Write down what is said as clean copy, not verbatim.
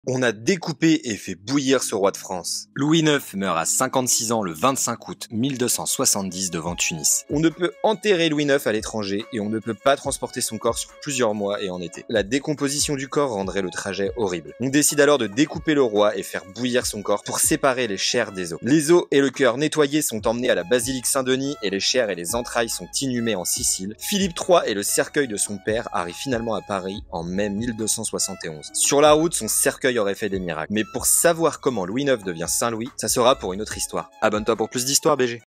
On a découpé et fait bouillir ce roi de France. Louis IX meurt à 56 ans le 25 août 1270 devant Tunis. On ne peut enterrer Louis IX à l'étranger et on ne peut pas transporter son corps sur plusieurs mois et en été. La décomposition du corps rendrait le trajet horrible. On décide alors de découper le roi et faire bouillir son corps pour séparer les chairs des os. Les os et le cœur nettoyés sont emmenés à la basilique Saint-Denis et les chairs et les entrailles sont inhumées en Sicile. Philippe III et le cercueil de son père arrivent finalement à Paris en mai 1271. Sur la route, son cercueil aurait fait des miracles. Mais pour savoir comment Louis IX devient Saint-Louis, ça sera pour une autre histoire. Abonne-toi pour plus d'histoires, BG.